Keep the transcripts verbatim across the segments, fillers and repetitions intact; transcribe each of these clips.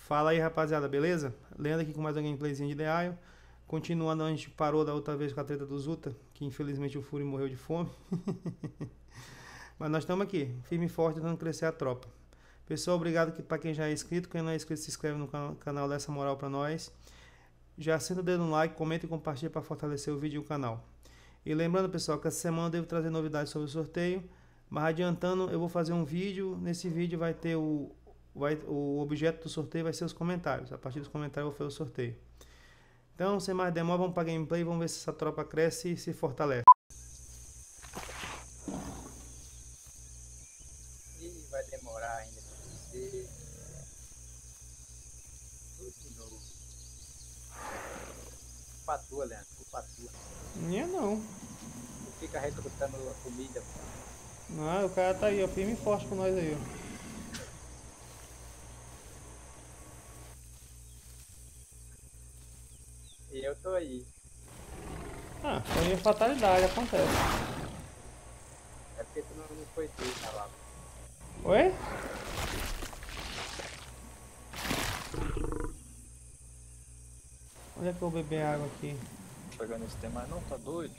Fala aí, rapaziada, beleza? Leandro aqui com mais uma gameplayzinha de The Isle. Continuando onde a gente parou da outra vez com a treta do Zuta, que infelizmente o Fury morreu de fome. Mas nós estamos aqui, firme e forte, tentando crescer a tropa. Pessoal, obrigado para quem já é inscrito. Quem não é inscrito, se inscreve no canal, dá essa moral para nós. Já senta o dedo no like, comenta e compartilha para fortalecer o vídeo e o canal. E lembrando, pessoal, que essa semana eu devo trazer novidades sobre o sorteio. Mas adiantando, eu vou fazer um vídeo. Nesse vídeo vai ter o... Vai, o objeto do sorteio vai ser os comentários. A partir dos comentários eu vou fazer o sorteio. Então, sem mais demora, vamos para a gameplay. Vamos ver se essa tropa cresce e se fortalece. Ih, vai demorar ainda para você. Tudo de novo. Culpa tua, Leandro. Culpa tua. Minha não. Tu fica recrutando a comida. Não, o cara tá aí, ó, firme e forte com nós aí, ó. E eu tô aí. Ah, foi a fatalidade, acontece. É porque tu não, não foi tu, tá lá. Oi? Onde é que eu vou beber água aqui? Pegando esse tema, não, tá doido?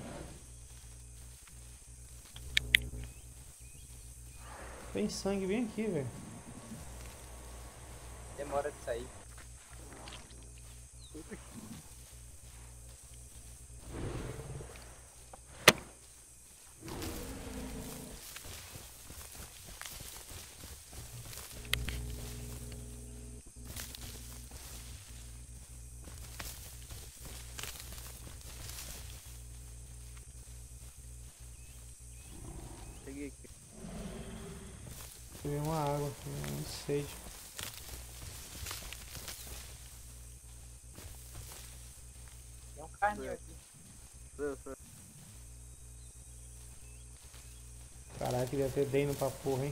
Tem sangue bem aqui, velho. Demora de sair. Peguei aqui. Beber uma água aqui, muito sede. Tem um carninho aqui. Caralho, queria ter dano pra porra, hein?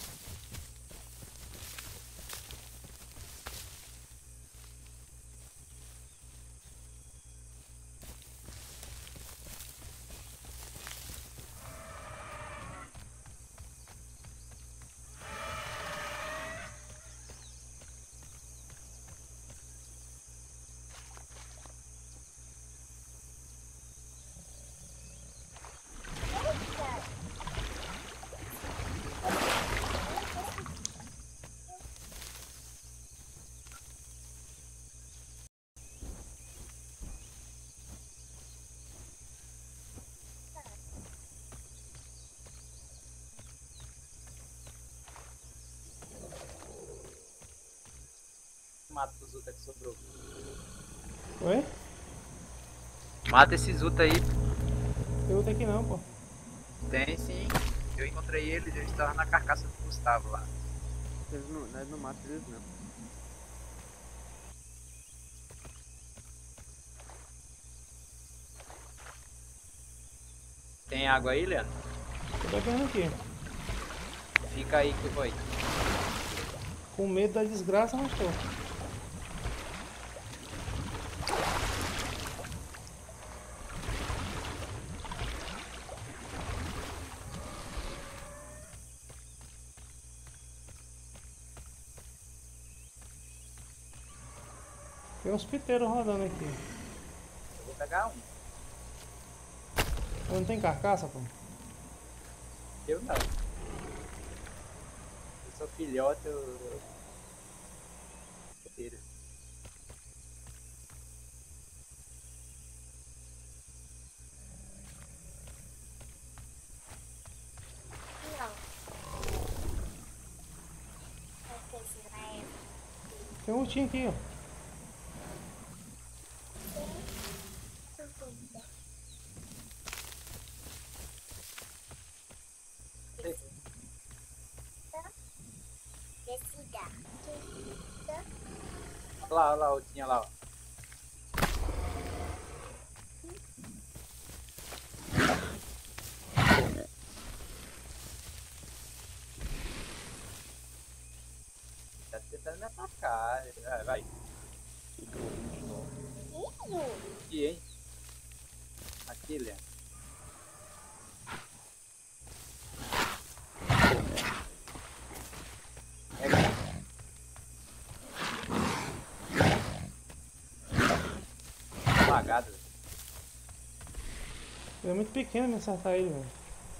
Mata o Zuta que sobrou. Oi? Mata esse Zuta aí. Tem outro aqui não, pô. Tem sim. Eu encontrei ele, ele estava na carcaça do Gustavo lá. Eles não, nós não matam eles não. Tem água aí, Leandro? Tô bebendo aqui. Fica aí que eu vou aí. Com medo da desgraça, mas tô. Tem uns piteiros rodando aqui. Eu vou pegar um. Não tem carcaça, pô? Eu não. Eu sou filhote, eu... eu... Inteiro. Tem um urtinho aqui, ó. Olha lá, olha lá, o tinha lá, ó. Tá tentando me atacar. Vai, vai. Aqui, hein? Aqui, Leandro. É lagado. velho. É muito pequeno me acertar ele, velho.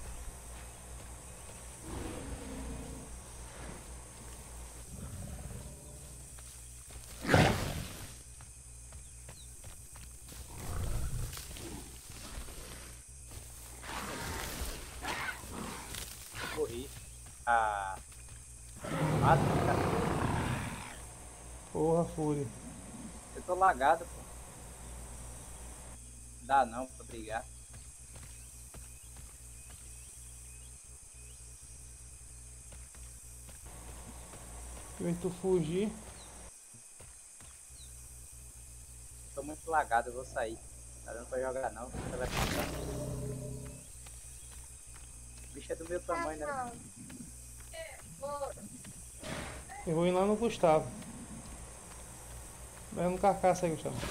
Morri. Ah. Mata, cara. Porra, Fúria. Eu tô lagado, pô. Dá não pra brigar. Se tu fugir. Tô muito lagado, eu vou sair. Tá dando pra jogar não. Você vai passar. O bicho é do meu tamanho, né? Eu vou ir lá no Gustavo. Vai no carcaça aí, Gustavo.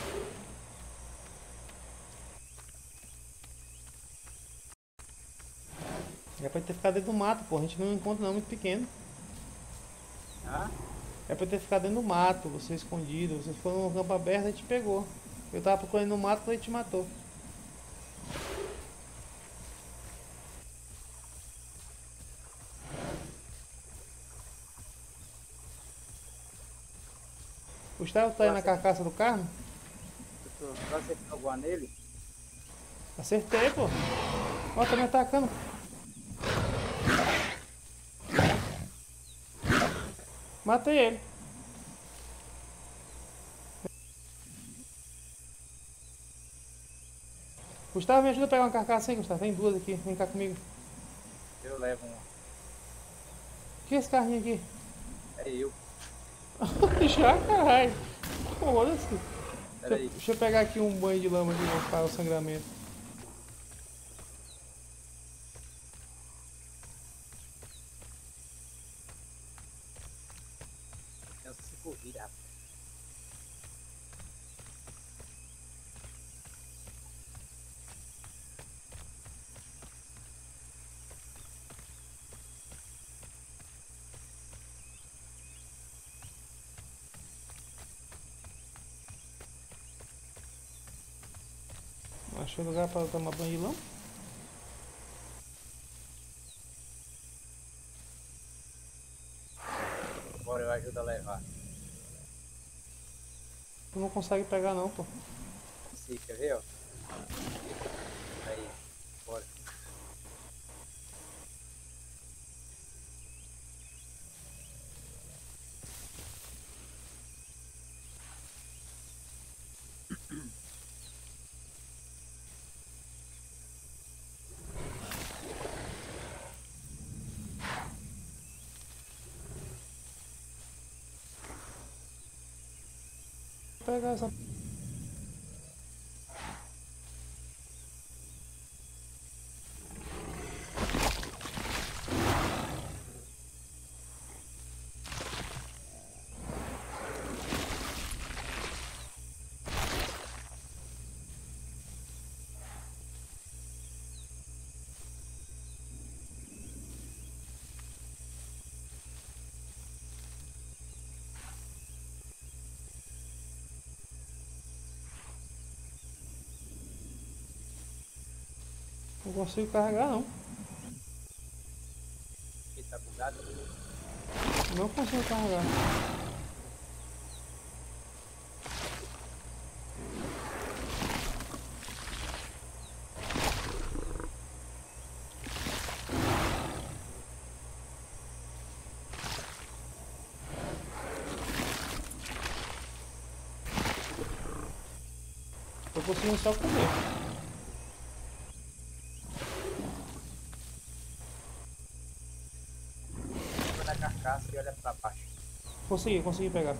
É pra ter ficado dentro do mato, pô. A gente não encontra não, muito pequeno. Ah? É pra ter ficado dentro do mato, você escondido. Você ficou num campo aberto e te pegou. Eu tava procurando no mato e ele te matou. Gustavo tá aí na carcaça do carro? Você acertou alguma nele? Acertei, pô. Ó, tá me atacando. Matei ele. Gustavo, me ajuda a pegar uma carcaça aí, Gustavo. Tem duas aqui. Vem cá comigo. Eu levo um. O que é esse carrinho aqui? É eu. Já, caralho. Foda-se. Pera Deixa, aí. deixa eu pegar aqui um banho de lama de novo para o sangramento. Tem uns cinco vidas, rapaz. Achei lugar para tomar banho de lama? Bora, eu ajudo a levar. Tu não consegue pegar não, pô. Sim, quer ver, ó? Aí, bora. Vou pegar essa. Não consigo carregar não. Ele tá bugado. Não consigo carregar. Tô conseguindo só comer. Fica na carcaça e olha pra baixo. Consegui, consegui pegar.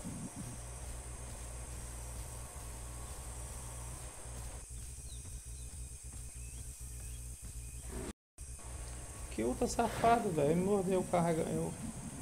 Que outra safado, velho. Me mordeu o carrega. Eu...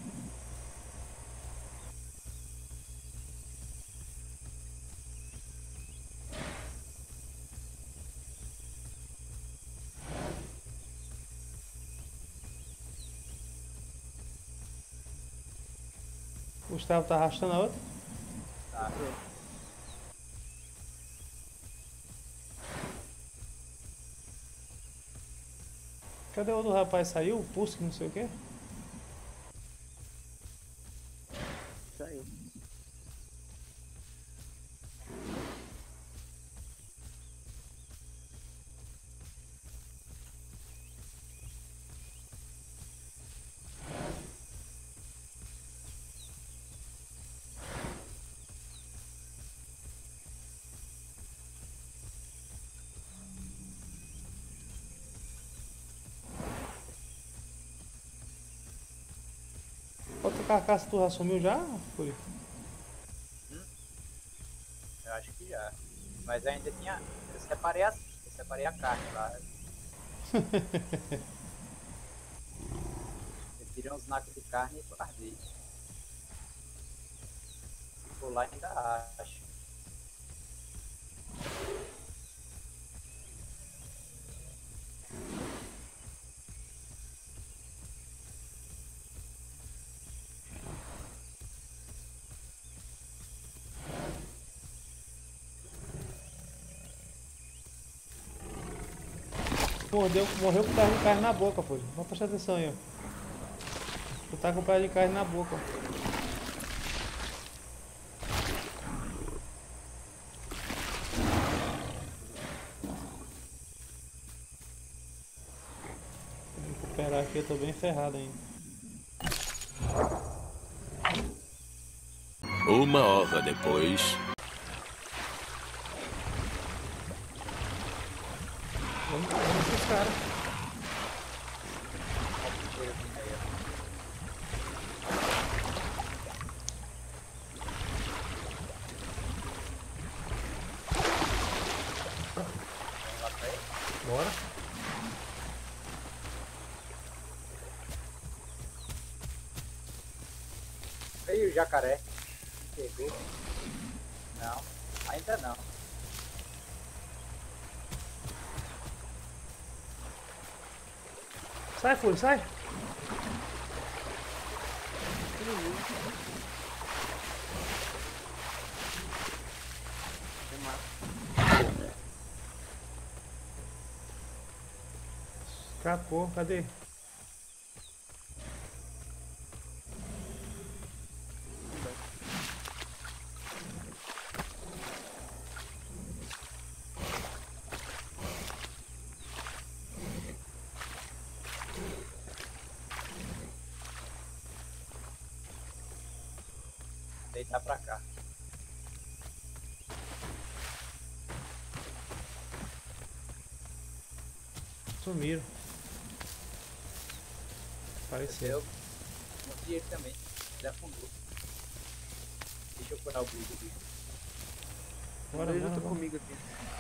Gustavo tá arrastando a outra. Tá. Cadê o outro rapaz? Saiu? Pusk, não sei o que. Saiu. Outra carcaça tu já sumiu já, Fúria? Eu acho que já. Mas ainda tinha. Eu separei a, eu separei a carne lá. Eu tirei uns nacos de carne e guardei. Se for lá ainda acho. Mordeu, morreu com o pedaço de carne na boca, Fúria. Vamos prestar atenção aí, ó. Tu tá com o pedaço de carne na boca, ó. Vou recuperar aqui, eu tô bem ferrado ainda. Uma hora depois. Vamos, vamos pros caras. Bora. Aí o jacaré. Pegou. Não, ainda não. Sai, Fúria, sai. Escapou, cadê? Deitar pra cá. Sumiram. Apareceu. Eu mordi ele também. Ele afundou. Deixa eu curar o bicho aqui. Bora, Dois bora, lutam bora. comigo aqui.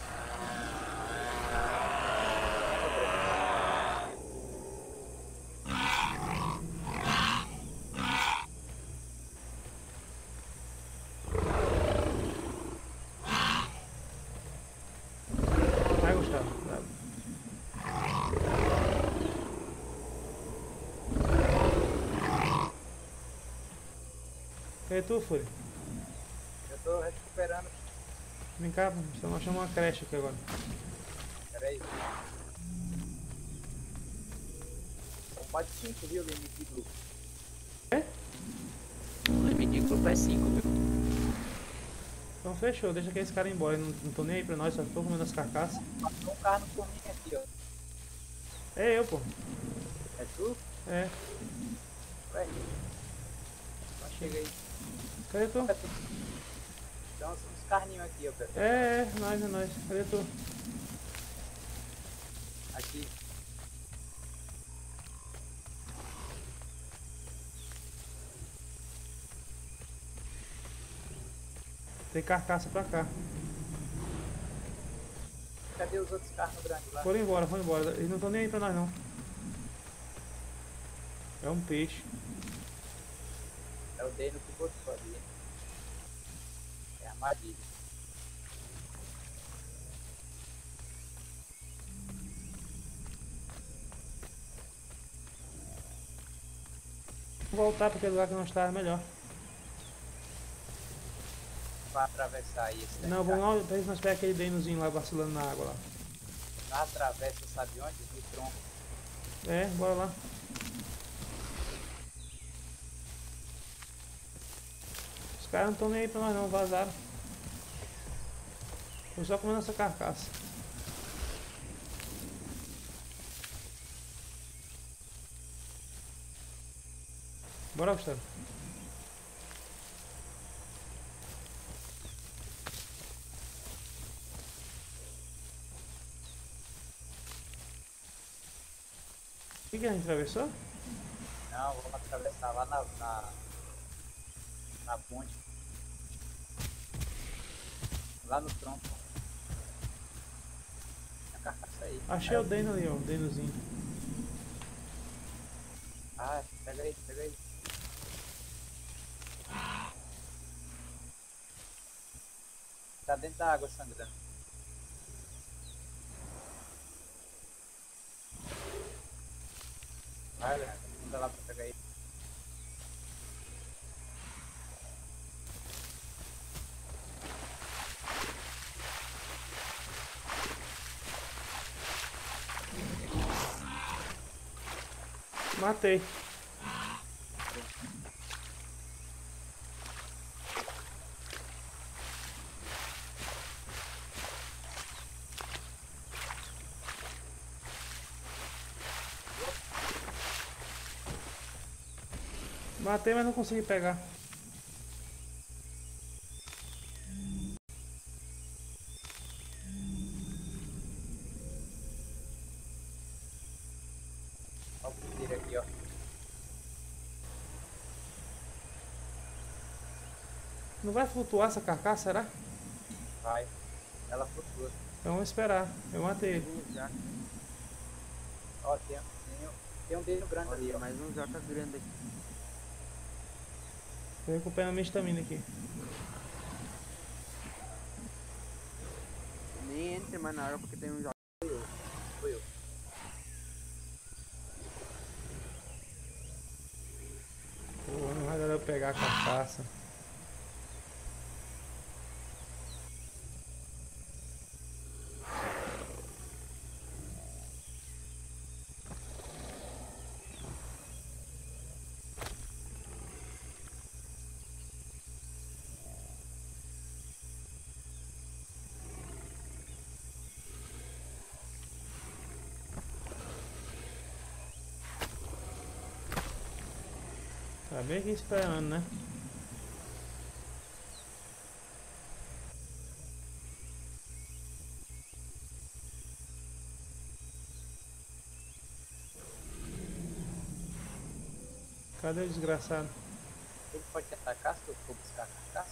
Vai, Gustavo. Vai. Cadê tu, Fúria? Eu tô recuperando. Vem cá, estamos achando uma creche aqui agora. Peraí. São quase cinco, viu, limite de grupo. É? O limite de grupo é cinco, viu? Então fechou, deixa que esse cara ir embora. Eu não, não tô nem aí pra nós, só tô comendo as carcaças. Passou um carro por mim aqui, ó. É eu, pô. É tu? É. Ué. Mas chega aí. Cadê tu? Então são uns carninhos aqui, ó. Pedro. É, é, nós, é nós. Cadê tu? Aqui. Tem carcaça pra cá. Cadê os outros carros grandes lá? Foram embora, foram embora. Eles não estão nem aí pra nós, não. É um peixe. É o Dei no que botou ali. É armadilha. Vou voltar pra aquele lugar que nós estávamos melhor. Pra atravessar aí esse Não, vamos lá, pra nós pegar aquele denozinho lá vacilando na água lá. Não atravessa, sabe onde? No tronco. É, bora lá. Os caras não estão nem aí pra nós não, vazaram. Tô só comendo essa carcaça. Bora, Gustavo. O que, que a gente atravessou? Não, vamos atravessar lá na, na, na ponte. Lá no tronco. A carcaça aí. Achei o Deno ali, ó, o Denozinho. Ah, pega aí, pega aí. Tá dentro da água sangrando. Vai, Leandro, manda lá pra pegar aí. Matei. Matei, mas não consegui pegar. Olha o primeiro aqui, ó. Não vai flutuar essa carcaça, será? Vai. Ela flutua. Então vamos esperar. Eu matei ele. Um jaca. Ó, tem, tem, um- tem um dedo grande ali, Olha, ó. mais um jaca grande aqui. Tô recuperando minha estamina aqui. Nem entre mais na água porque tem um jaca. Foi eu. Pô, não vai dar pra eu pegar a carcaça. Tá bem aqui esperando, né? Cadê o desgraçado? Ele pode te atacar se tu for buscar a carcaça?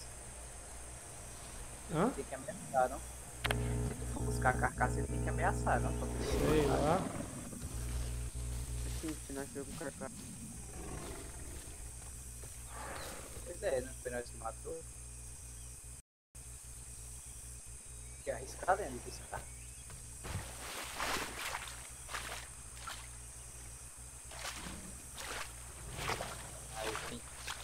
Hã? Tem que ameaçar, não? Se tu for buscar a carcaça, ele tem que ameaçar, não? Pra poder Sei matar. lá. Assim, se nós chegamos com o carcaça. Pois é, não foi nós que matou. Quer arriscar, Leandro, buscar? Aí, sim.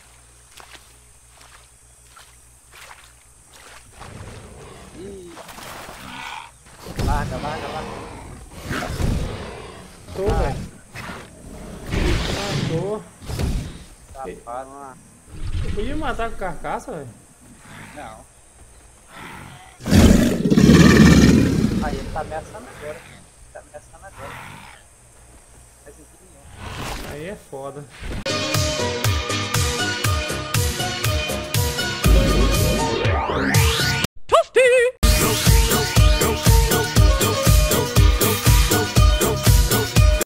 Ih! Larga, larga, larga. Tô, velho. Matou. Safado. Vamos lá. Eu podia matar com carcaça, velho? Não. Aí ele tá ameaçando agora. Tá ameaçando agora. Mas não tem nenhum. Aí é foda.